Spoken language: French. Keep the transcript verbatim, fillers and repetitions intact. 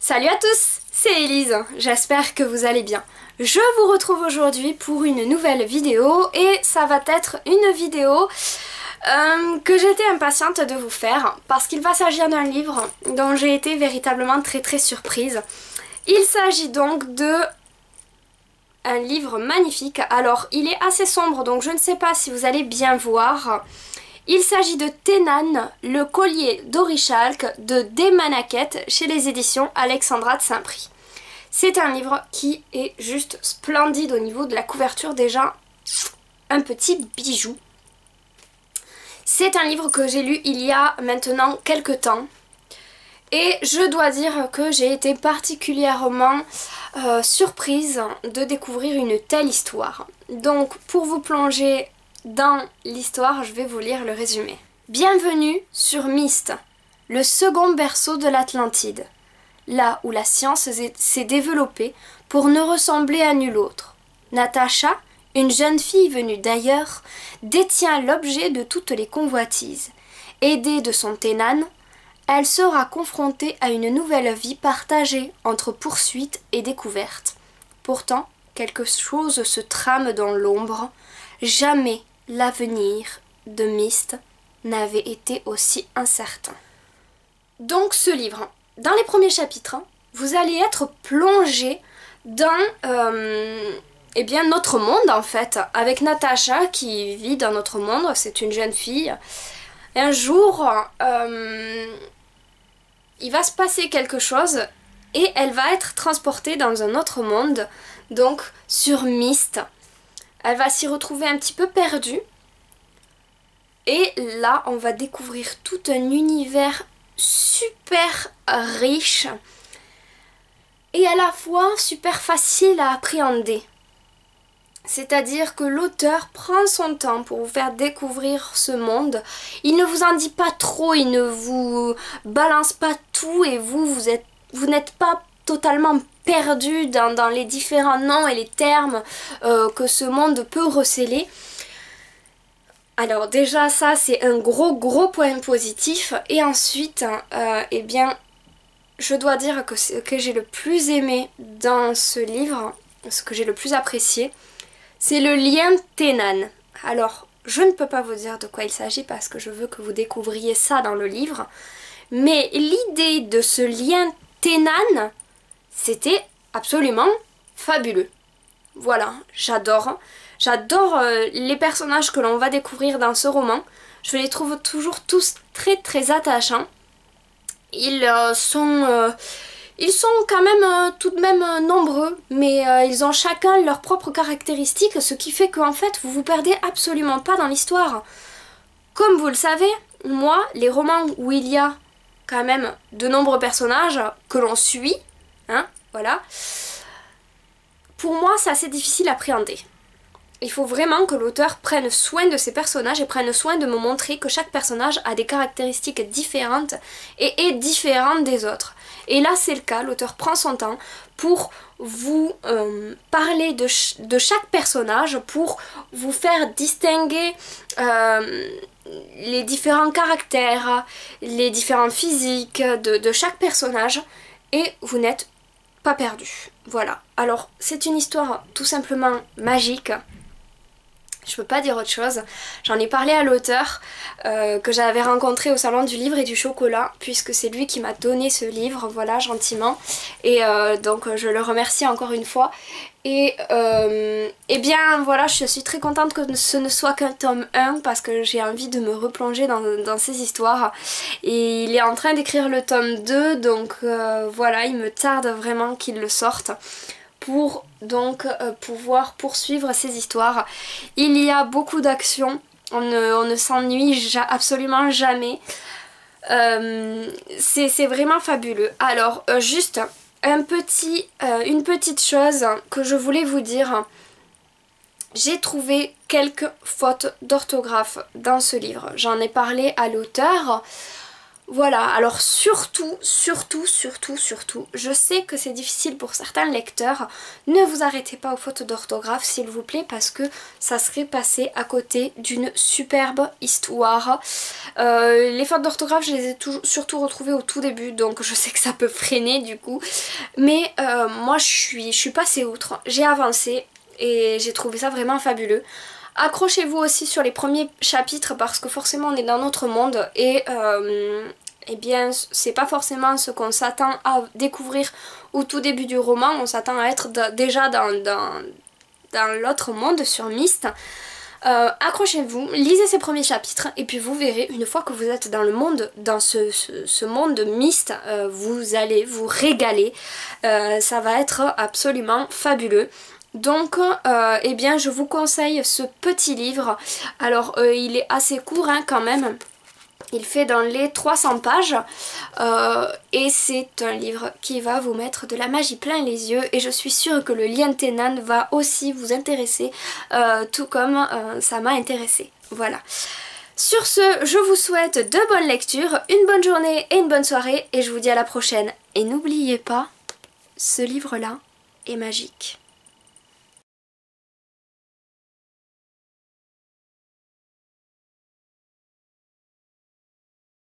Salut à tous, c'est Elise, j'espère que vous allez bien. Je vous retrouve aujourd'hui pour une nouvelle vidéo et ça va être une vidéo euh, que j'étais impatiente de vous faire parce qu'il va s'agir d'un livre dont j'ai été véritablement très très surprise. Il s'agit donc de un livre magnifique. Alors il est assez sombre donc je ne sais pas si vous allez bien voir. Il s'agit de Thénane, le collier d'Orichalque de Desmanaquette chez les éditions Alexandra de Saint-Prix. C'est un livre qui est juste splendide au niveau de la couverture, déjà un petit bijou. C'est un livre que j'ai lu il y a maintenant quelques temps et je dois dire que j'ai été particulièrement euh, surprise de découvrir une telle histoire. Donc pour vous plonger dans l'histoire, je vais vous lire le résumé. Bienvenue sur Myst, le second berceau de l'Atlantide, là où la science s'est développée pour ne ressembler à nul autre. Natasha, une jeune fille venue d'ailleurs, détient l'objet de toutes les convoitises. Aidée de son Thénane, elle sera confrontée à une nouvelle vie partagée entre poursuite et découverte. Pourtant, quelque chose se trame dans l'ombre. Jamais l'avenir de Myst n'avait été aussi incertain. Donc ce livre, dans les premiers chapitres, vous allez être plongé dans euh, eh bien, notre monde en fait, avec Natasha qui vit dans notre monde, c'est une jeune fille. Un jour, euh, il va se passer quelque chose et elle va être transportée dans un autre monde, donc sur Myst. Elle va s'y retrouver un petit peu perdue. Et là, on va découvrir tout un univers super riche et à la fois super facile à appréhender. C'est-à-dire que l'auteur prend son temps pour vous faire découvrir ce monde. Il ne vous en dit pas trop, il ne vous balance pas tout et vous, vous êtes, vous n'êtes pas totalement perdu dans, dans les différents noms et les termes euh, que ce monde peut recéler. Alors déjà ça c'est un gros gros point positif et ensuite euh, eh bien je dois dire que ce que j'ai le plus aimé dans ce livre, ce que j'ai le plus apprécié, c'est le lien Thénane. Alors je ne peux pas vous dire de quoi il s'agit parce que je veux que vous découvriez ça dans le livre, mais l'idée de ce lien Thénane, c'était absolument fabuleux. Voilà, j'adore. J'adore euh, les personnages que l'on va découvrir dans ce roman. Je les trouve toujours tous très très attachants. Ils euh, sont... Euh, ils sont quand même euh, tout de même euh, nombreux, mais euh, ils ont chacun leurs propres caractéristiques, ce qui fait qu'en fait vous vous perdez absolument pas dans l'histoire. Comme vous le savez, moi, les romans où il y a quand même de nombreux personnages que l'on suit, hein, voilà, pour moi c'est assez difficile à appréhender. Il faut vraiment que l'auteur prenne soin de ses personnages et prenne soin de me montrer que chaque personnage a des caractéristiques différentes et est différent des autres. Et là c'est le cas, l'auteur prend son temps pour vous euh, parler de, ch de chaque personnage, pour vous faire distinguer euh, les différents caractères, les différents physiques de, de chaque personnage et vous n'êtes pas perdu. Voilà, alors c'est une histoire tout simplement magique. Je peux pas dire autre chose. J'en ai parlé à l'auteur euh, que j'avais rencontré au salon du livre et du chocolat, puisque c'est lui qui m'a donné ce livre, voilà, gentiment. Et euh, donc je le remercie encore une fois. Et euh, eh bien voilà, je suis très contente que ce ne soit qu'un tome un parce que j'ai envie de me replonger dans, dans ces histoires. Et il est en train d'écrire le tome deux, donc euh, voilà, il me tarde vraiment qu'il le sorte pour donc euh, pouvoir poursuivre ces histoires. Il y a beaucoup d'actions, on ne, on ne s'ennuie ja, absolument jamais. Euh, c'est vraiment fabuleux. Alors euh, juste un petit, euh, une petite chose que je voulais vous dire. J'ai trouvé quelques fautes d'orthographe dans ce livre. J'en ai parlé à l'auteur. Voilà, alors surtout, surtout, surtout, surtout, je sais que c'est difficile pour certains lecteurs, ne vous arrêtez pas aux fautes d'orthographe s'il vous plaît parce que ça serait passé à côté d'une superbe histoire. Euh, les fautes d'orthographe je les ai toujours, surtout retrouvées au tout début donc je sais que ça peut freiner du coup, mais euh, moi je suis, je suis passée outre, j'ai avancé et j'ai trouvé ça vraiment fabuleux. Accrochez-vous aussi sur les premiers chapitres parce que forcément on est dans notre monde et euh, eh bien c'est pas forcément ce qu'on s'attend à découvrir au tout début du roman. On s'attend à être déjà dans, dans, dans l'autre monde sur Myst. Euh, accrochez-vous, lisez ces premiers chapitres et puis vous verrez une fois que vous êtes dans le monde, dans ce, ce, ce monde de Myst, euh, vous allez vous régaler. Euh, ça va être absolument fabuleux. Donc euh, eh bien je vous conseille ce petit livre. Alors euh, il est assez court hein, quand même. Il fait dans les trois cents pages euh, et c'est un livre qui va vous mettre de la magie plein les yeux et je suis sûre que le Lieutenant va aussi vous intéresser euh, tout comme euh, ça m'a intéressé. Voilà. Sur ce, je vous souhaite de bonnes lectures, une bonne journée et une bonne soirée et je vous dis à la prochaine. Et n'oubliez pas, ce livre-là est magique.